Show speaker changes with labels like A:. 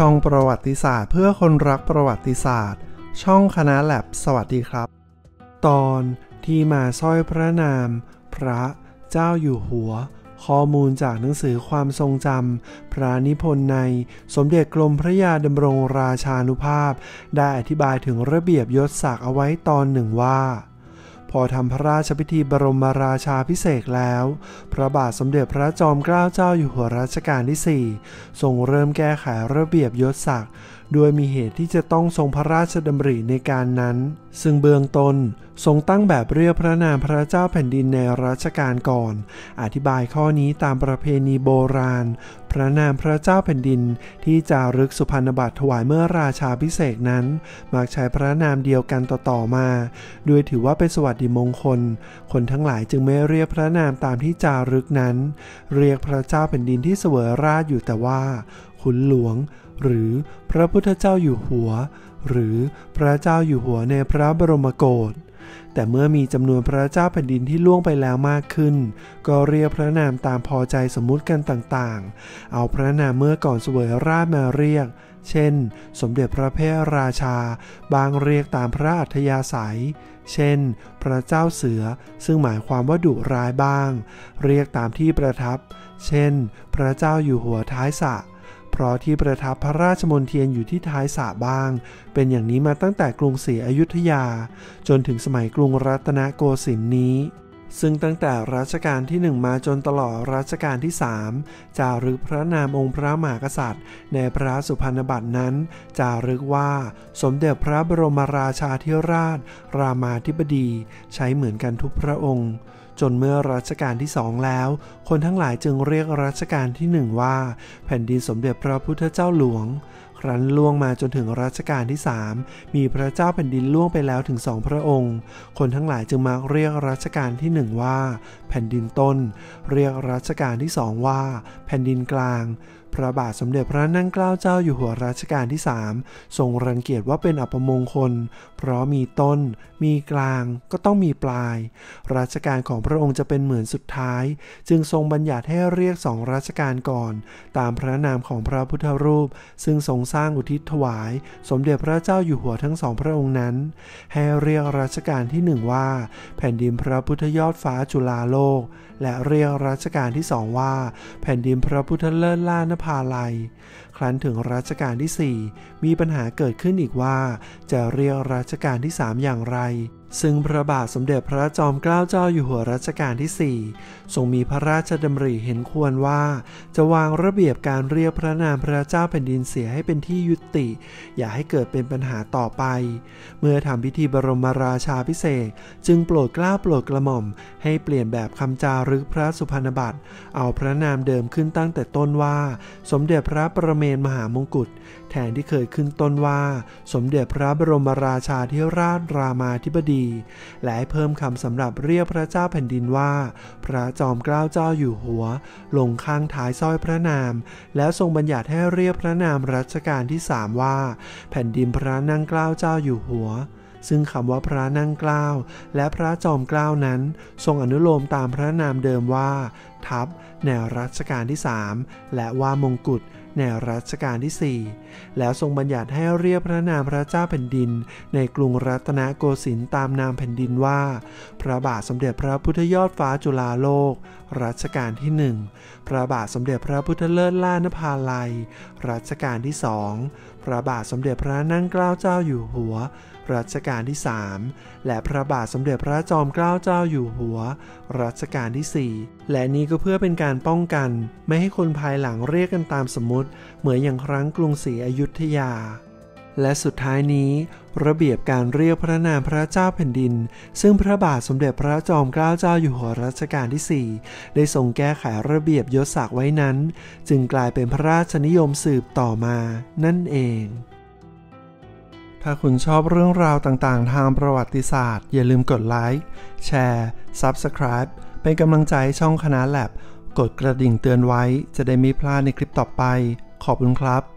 A: ช่องประวัติศาสตร์เพื่อคนรักประวัติศาสตร์ช่องคณะแลบสวัสดีครับตอนที่มาสร้อยพระนามพระเจ้าอยู่หัวข้อมูลจากหนังสือความทรงจำพระนิพนธ์ในสมเด็จกรมพระยาดำรงราชานุภาพได้อธิบายถึงระเบียบยศศักดิ์เอาไว้ตอนหนึ่งว่าพอทำพระราชพิธีบรมราชาภิเษกแล้วพระบาทสมเด็จพระจอมเกล้าเจ้าอยู่หัวรัชกาลที่4ทรงเริ่มแก้ไขระเบียบยศศักดิ์โดยมีเหตุที่จะต้องทรงพระราชดำริในการนั้นซึ่งเบื้องต้นทรงตั้งแบบเรียกพระนามพระเจ้าแผ่นดินในรัชกาลก่อนอธิบายข้อนี้ตามประเพณีโบราณพระนามพระเจ้าแผ่นดินที่จารึกสุพรรณบัตรถวายเมื่อราชาภิเษกนั้นมักใช้พระนามเดียวกันต่อมาโดยถือว่าเป็นสวัสดิมงคลคนทั้งหลายจึงไม่เรียกพระนามตามที่จารึกนั้นเรียกพระเจ้าแผ่นดินที่เสวยราชอยู่แต่ว่าขุนหลวงหรือพระพุทธเจ้าอยู่หัวหรือพระเจ้าอยู่หัวในพระบรมโกศแต่เมื่อมีจำนวนพระเจ้าแผ่นดินที่ล่วงไปแล้วมากขึ้นก็เรียกพระนามตามพอใจสมมุติกันต่างๆเอาพระนามเมื่อก่อนเสวยราชมาเรียกเช่นสมเด็จพระเพทราชาบางเรียกตามพระอัธยาศัยเช่นพระเจ้าเสือซึ่งหมายความว่าดุร้ายบ้างเรียกตามที่ประทับเช่นพระเจ้าอยู่หัวท้ายสระเพราะที่ประทับพระราชมณฑีอยู่ที่ท้ายสระบ้างเป็นอย่างนี้มาตั้งแต่กรุงศรีอยุธยาจนถึงสมัยกรุงรัตนโกสินทร์นี้ซึ่งตั้งแต่รัชกาลที่1มาจนตลอดรัชกาลที่3จารึกพระนามองค์พระมหากษัตริย์ในพระสุพรรณบัตรนั้นจารึกว่าสมเด็จพระบรมราชาธิราชรามาธิบดีใช้เหมือนกันทุกพระองค์จนเมื่อรัชกาลที่2แล้วคนทั้งหลายจึงเรียกรัชกาลที่1ว่าแผ่นดินสมเด็จพระพุทธเจ้าหลวงครั้นล่วงมาจนถึงรัชกาลที่3มีพระเจ้าแผ่นดินล่วงไปแล้วถึง2พระองค์คนทั้งหลายจึงมักเรียกรัชกาลที่1ว่าแผ่นดินต้นเรียกรัชกาลที่2ว่าแผ่นดินกลางพระบาทสมเด็จพระนั่งเกล้าเจ้าอยู่หัวรัชกาลที่3ทรงรังเกียจว่าเป็นอัปมงคลเพราะมีต้นมีกลางก็ต้องมีปลายรัชกาลของพระองค์จะเป็นเหมือนสุดท้ายจึงทรงบัญญัติให้เรียก2รัชกาลก่อนตามพระนามของพระพุทธรูปซึ่งทรงสร้างอุทิศถวายสมเด็จพระเจ้าอยู่หัวทั้ง2พระองค์นั้นให้เรียกรัชกาลที่1ว่าแผ่นดินพระพุทธยอดฟ้าจุฬาโลกและเรียกรัชกาลที่2ว่าแผ่นดินพระพุทธเลิศล่านภาลัยครั้นถึงรัชกาลที่4มีปัญหาเกิดขึ้นอีกว่าจะเรียกรัชกาลที่3อย่างไรซึ่งพระบาทสมเด็จพระจอมเกล้าเจ้าอยู่หัวรัชกาลที่4ทรงมีพระราชดำริเห็นควรว่าจะวางระเบียบการเรียกพระนามพระเจ้าแผ่นดินเสียให้เป็นที่ยุติอย่าให้เกิดเป็นปัญหาต่อไปเมื่อทำพิธีบรมราชาภิเษกจึงโปรดเกล้าโปรดกระหม่อมให้เปลี่ยนแบบคำจารึกพระสุพรรณบัตรเอาพระนามเดิมขึ้นตั้งแต่ต้นว่าสมเด็จพระประเมนมหามงกุฎแทนที่เคยขึ้นต้นว่าสมเด็จพระบรมราชาธิราชรามาธิบดีและให้เพิ่มคำสำหรับเรียกพระเจ้าแผ่นดินว่าพระจอมเกล้าเจ้าอยู่หัวลงข้างท้ายสร้อยพระนามแล้วทรงบัญญัติให้เรียกพระนามรัชกาลที่3ว่าแผ่นดินพระนั่งเกล้าเจ้าอยู่หัวซึ่งคำว่าพระนั่งเกล้าและพระจอมเกล้านั้นทรงอนุโลมตามพระนามเดิมว่าทัพในรัชกาลที่3และว่ามงกุฎในรัชกาลที่4แล้วทรงบัญญัติให้เรียกพระนามพระเจ้าแผ่นดินในกรุงรัตนโกสินทร์ตามนามแผ่นดินว่าพระบาทสมเด็จพระพุทธยอดฟ้าจุฬาโลกรัชกาลที่1พระบาทสมเด็จพระพุทธเลิศล่านภาลัยรัชกาลที่2พระบาทสมเด็จพระนั่งเกล้าเจ้าอยู่หัวรัชกาลที่3และพระบาทสมเด็จพระจอมเกล้าเจ้าอยู่หัวรัชกาลที่4และนี้ก็เพื่อเป็นการป้องกันไม่ให้คนภายหลังเรียกกันตามสมมุติเหมือนอย่างครั้งกรุงศรีอยุธยาและสุดท้ายนี้ระเบียบการเรียกพระนามพระเจ้าแผ่นดินซึ่งพระบาทสมเด็จพระจอมเกล้าเจ้าอยู่หัวรัชกาลที่4ได้ทรงแก้ไขระเบียบยศศักดิ์ไว้นั้นจึงกลายเป็นพระราชนิยมสืบต่อมานั่นเองถ้าคุณชอบเรื่องราวต่างๆทางประวัติศาสตร์อย่าลืมกดไลค์แชร์ Subscribe เป็นกำลังใจช่องคณะแลบกดกระดิ่งเตือนไว้จะได้ไม่พลาดในคลิปต่อไปขอบคุณครับ